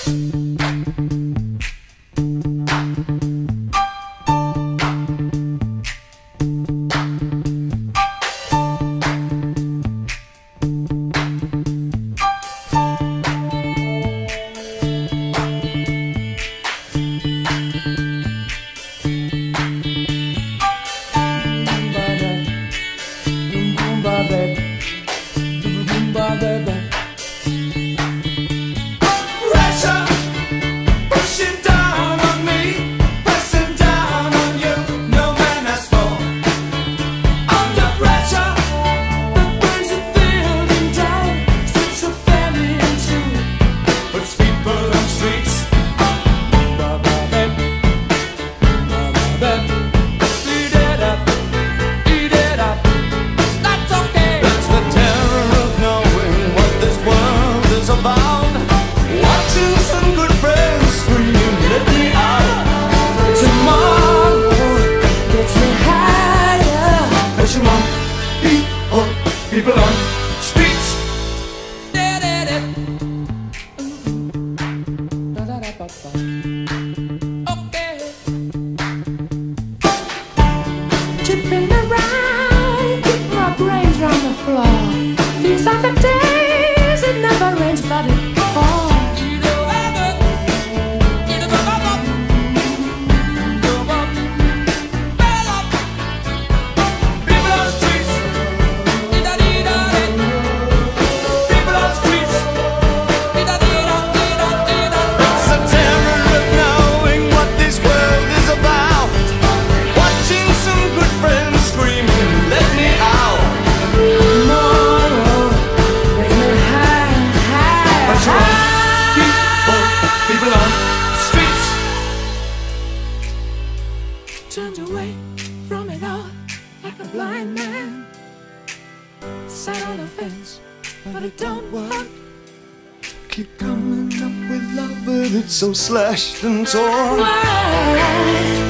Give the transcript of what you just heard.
People on streets. Okay. Tipping around, keep my brains round the floor. These are the days it never rains, but it falls. Turned away from it all like a blind man. Sat on the fence, but it don't work. Keep coming up with love, but it's so slashed and torn. Why?